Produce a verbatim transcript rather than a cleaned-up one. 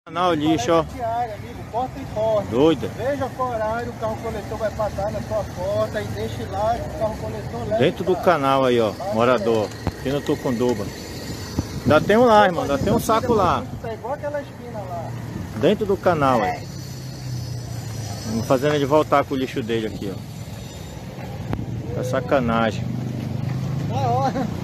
Canal lixo, ó. Diária, amigo, porta e porta. Doida. Veja qual horário o carro coletor vai passar na sua porta e deixe lá que o carro coletor leve. Dentro do canal aí, ó. Morador. Aqui no Tucunduba. Ainda tem um lá, irmão. Ainda tem um saco lá. Tá igual aquela esquina lá. Dentro do canal, aí. Vamos fazendo ele voltar com o lixo dele aqui, ó. Tá sacanagem. Na hora.